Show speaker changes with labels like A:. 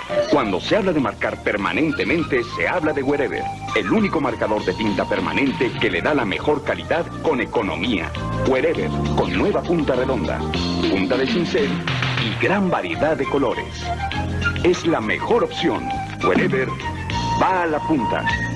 A: Cuando se habla de marcar permanentemente, se habla de Wherever, el único marcador de tinta permanente que le da la mejor calidad con economía. Wherever, con nueva punta redonda, punta de cincel y gran variedad de colores. Es la mejor opción. Wherever va a la punta.